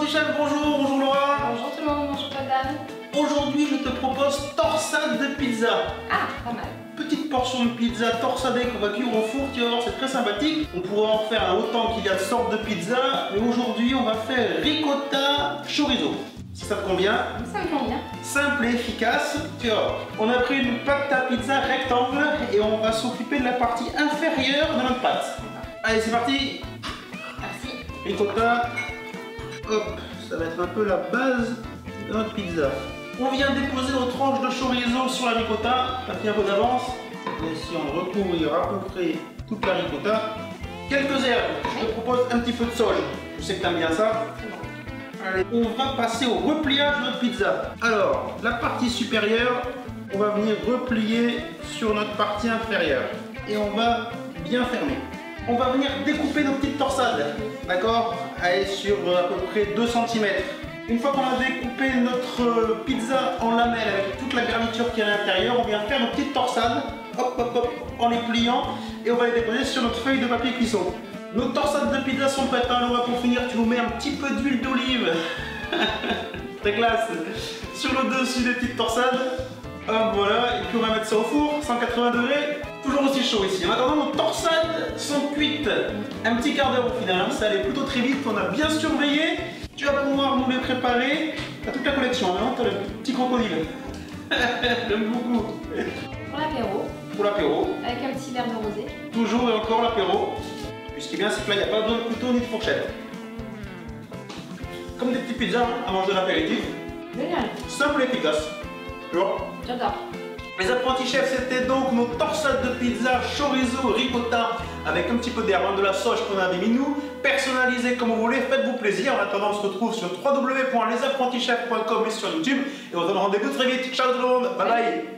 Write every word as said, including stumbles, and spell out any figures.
apprenti chef, bonjour, bonjour Laura. Bonjour tout le monde, bonjour madame. Aujourd'hui je te propose torsade de pizza. Ah, pas mal. Petite portion de pizza torsadée qu'on va cuire au four, tu vas voir, c'est très sympathique. On pourra en faire un autant qu'il y a de sortes de pizza, mais aujourd'hui on va faire ricotta chorizo. Si ça te convient. Ça me convient. Simple et efficace. Tu vois, on a pris une pâte à pizza rectangle et on va s'occuper de la partie inférieure de notre pâte. Allez, c'est parti. Merci. Ricotta. Hop, ça va être un peu la base de notre pizza. On vient déposer nos tranches de chorizo sur la ricotta. T'as pris un peu d'avance. Et si on recouvrir à peu près toute la ricotta. Quelques herbes. Je te propose un petit peu de sauge. Je sais que t'aimes bien ça. Allez, on va passer au repliage de notre pizza. Alors, la partie supérieure, on va venir replier sur notre partie inférieure. Et on va bien fermer. On va venir découper nos petites torsades. D'accord? Allez, sur à peu près deux centimètres. Une fois qu'on a découpé notre pizza en lamelles avec toute la garniture qui est à l'intérieur, on vient faire nos petites torsades. Hop, hop, hop, en les pliant. Et on va les déposer sur notre feuille de papier cuisson. Nos torsades de pizza sont prêtes. Hein, Laura, pour finir, tu nous mets un petit peu d'huile d'olive. Très classe. Sur le dessus des petites torsades. Hop, voilà. Et puis on va mettre ça au four, cent quatre-vingts degrés. Toujours aussi chaud ici. En attendant, nos torsades sont cuites. Un petit quart d'heure au final. Hein. Ça allait plutôt très vite. On a bien surveillé. Tu vas pouvoir nous les préparer. T'as toute la collection. Hein. T'as le petit crocodile. J'aime beaucoup. Pour l'apéro. Pour l'apéro. Avec un petit verre de rosé. Toujours et encore l'apéro. Puis ce qui est bien, c'est que là, il n'y a pas besoin de couteau ni de fourchette. Comme des petites pizzas hein, à manger de l'apéritif. Génial. Simple et efficace. Tu vois? J'adore. Les apprentis chefs, c'était donc nos torsades de pizza chorizo ricotta avec un petit peu d'herbe, de la sauge qu'on avait mis nous. Personnalisez comme vous voulez, faites-vous plaisir. En attendant, on se retrouve sur w w w point les apprentis chefs point com et sur YouTube. Et on se donne rendez-vous très vite. Ciao tout le monde. Bye bye.